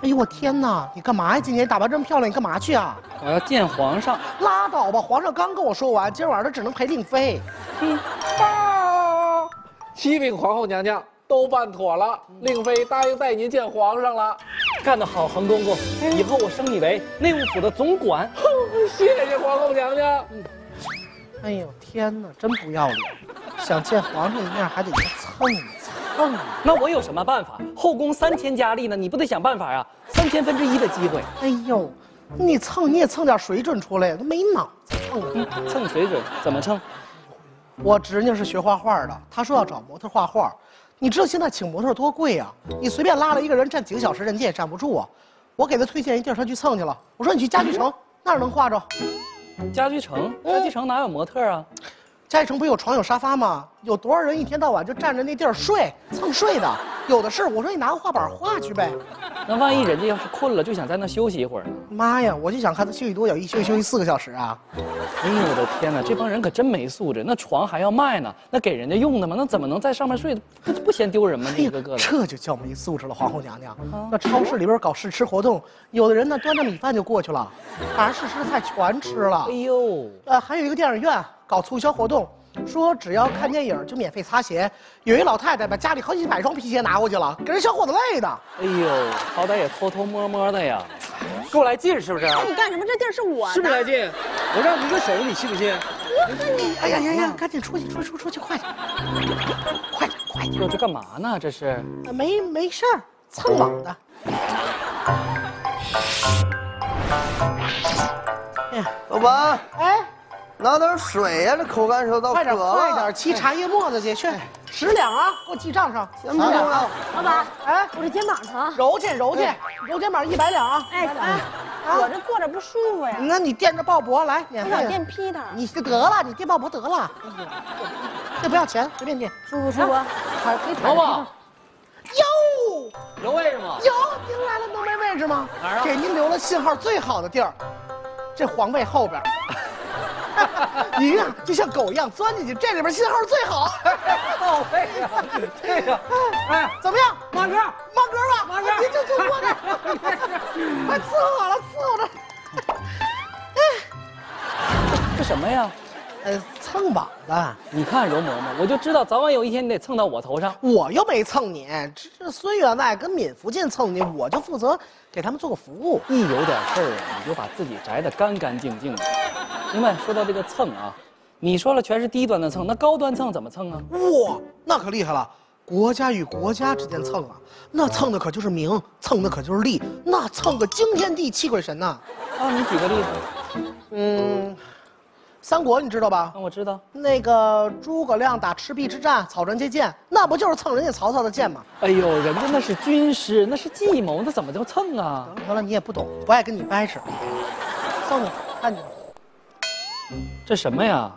哎呦我天哪！你干嘛呀？今天打扮这么漂亮，你干嘛去啊？ 我要见皇上。 拉倒吧，皇上刚跟我说完，今儿晚上他只能陪令妃。 报，启禀皇后娘娘，都办妥了，令妃答应带您见皇上了。 干得好，恒公公！以后我升你为内务府的总管。 谢谢皇后娘娘。 哎呦天哪，真不要脸！想见皇上一面还得蹭一蹭。 那我有什么办法？后宫3000佳丽呢，你不得想办法啊？1/3000的机会。 哎呦，你蹭你也蹭点水准出来呀，都没脑子蹭。 蹭水准怎么蹭？ 我侄女是学画画的，她说要找模特画画。你知道现在请模特多贵啊？你随便拉了一个人站几个小时，人家也站不住啊。我给她推荐一地儿，她去蹭去了。我说你去家具城，那儿能画着。 家居城，家居城哪有模特啊？ 家具城不有床有沙发吗？有多少人一天到晚就站着那地儿睡蹭睡的，有的是。我说你拿个画板画去呗。 那万一人家要是困了，就想在那休息一会儿呢？ 妈呀，我就想看他休息多久，一休息4个小时啊！ 哎呦我的天哪，这帮人可真没素质！那床还要卖呢，那给人家用的吗？那怎么能在上面睡？不嫌丢人吗？一个个的， 这就叫没素质了，皇后娘娘。那超市里边搞试吃活动，有的人呢端着米饭就过去了，把试吃的菜全吃了。 哎呦， 还有一个电影院搞促销活动，说只要看电影就免费擦鞋。有一老太太把家里好几百双皮鞋拿过去了，给人小伙子累的。 哎呦，好歹也偷偷摸摸的呀，给我来劲是不是？ 你干什么？这地儿是我的， 是不是来劲？我让你一个手，你信不信？ 哎呀呀呀！赶紧出去，快点，快点！ 这干嘛呢？这是？ 没事儿，蹭网的。 老板， 哎， 拿点水呀，这口干舌燥快点渴了。 快点，沏茶叶沫子去，10两啊，给我记账上。 行不行啊？ 老板， 哎， 我这肩膀疼。 揉肩膀100两啊！ 我这坐着不舒服呀。 那你垫着抱脖来，免我想费。 垫坯台。 你就得了，你垫抱脖得了。这不要钱，随便垫。 舒服舒服。 还可以老板， 哟， 有位置吗？ 哟，您来了能没位置吗？ 哪儿啊？ 给您留了信号最好的地儿，这皇位后边。您啊，就像狗一样钻进去，这里边信号最好。 到位呀，这个，哎， 怎么样？ 马哥， 吧， 马哥， 您就坐过来，快伺候好了，伺候着。 这什么呀？ 蹭网的， 你看容嬷嬷，我就知道早晚有一天你得蹭到我头上。 我又没蹭你，这孙员外跟闵福晋蹭你，我就负责给他们做个服务。 一有点事儿啊，你就把自己摘得干干净净的。另外，说到这个蹭啊，你说了全是低端的蹭，那高端蹭怎么蹭啊？ 哇，那可厉害了！国家与国家之间蹭啊，那蹭的可就是名，蹭的可就是利，那蹭个惊天地泣鬼神呐！ 啊，你举个例子。 三国你知道吧？ 我知道。 那个诸葛亮打赤壁之战，草船借箭，那不就是蹭人家曹操的箭吗？ 哎呦，人家那是军师，那是计谋，那怎么叫蹭啊？ 得了，你也不懂，不爱跟你掰扯。送你，看你。 这什么呀？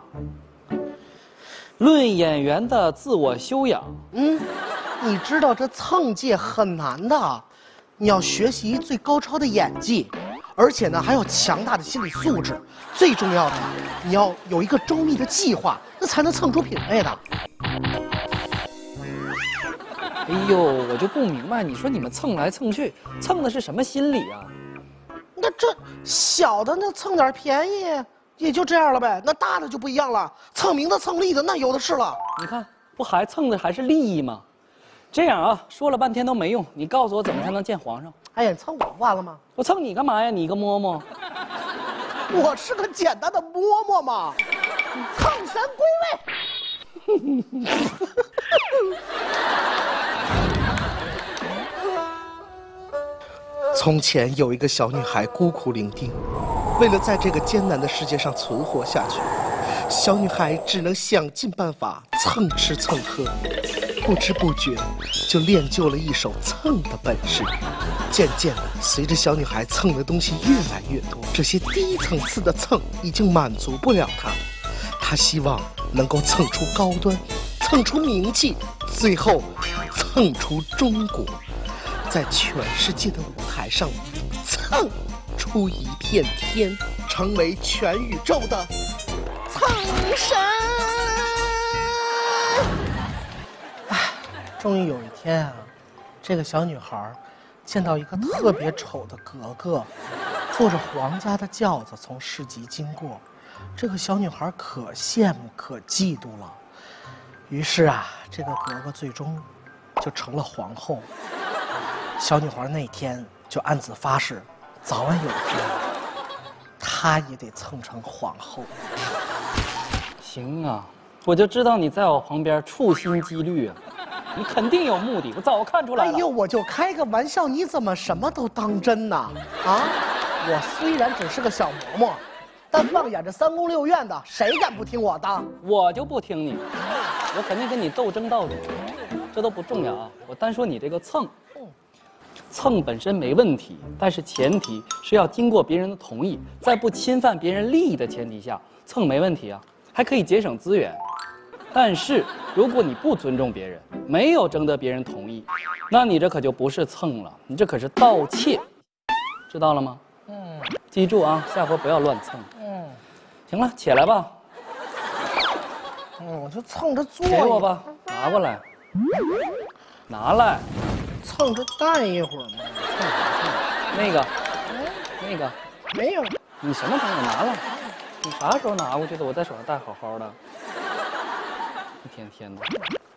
论演员的自我修养。 你知道这蹭界很难的，你要学习最高超的演技，而且呢还要强大的心理素质，最重要的，你要有一个周密的计划，那才能蹭出品位的。 哎呦，我就不明白，你说你们蹭来蹭去，蹭的是什么心理啊？ 那这小的那蹭点便宜也就这样了呗，那大的就不一样了，蹭名的蹭利的那有的是了。 你看，不还蹭的还是利益吗？这样啊，说了半天都没用，你告诉我怎么才能见皇上？ 哎呀，你蹭我不完了吗？ 我蹭你干嘛呀？你个嬷嬷！ 我是个简单的嬷嬷嘛，蹭神归位。从前有一个小女孩孤苦伶仃，为了在这个艰难的世界上存活下去，小女孩只能想尽办法蹭吃蹭喝，不知不觉就练就了一手蹭的本事。渐渐的，随着小女孩蹭的东西越来越多，这些低层次的蹭已经满足不了她，她希望能够蹭出高端，蹭出名气，最后蹭出中国，在全世界的舞台上蹭出一片天，成为全宇宙的蹭神。终于有一天啊，这个小女孩见到一个特别丑的格格，坐着皇家的轿子从市集经过，这个小女孩可羡慕可嫉妒了。于是啊，这个格格最终就成了皇后。小女孩那天就暗自发誓，早晚有一天，她也得蹭成皇后。 行啊，我就知道你在我旁边处心积虑啊，你肯定有目的，我早看出来了。 哎呦，我就开个玩笑，你怎么什么都当真呢？啊，我虽然只是个小嬷嬷，但放眼这三宫六院的，谁敢不听我的？ 我就不听你，我肯定跟你斗争到底。这都不重要啊，我单说你这个蹭。蹭本身没问题，但是前提是要经过别人的同意，在不侵犯别人利益的前提下，蹭没问题啊，还可以节省资源。但是如果你不尊重别人，没有征得别人同意，那你这可就不是蹭了，你这可是盗窃，知道了吗？记住啊，下回不要乱蹭。行了，起来吧。 我就蹭着坐。 给我吧，拿过来。拿来。 蹭着待一会儿嘛。 那个，那个， 没有。 你什么朋友拿了？你啥时候拿过去的？我在手上戴好好的。一天天的。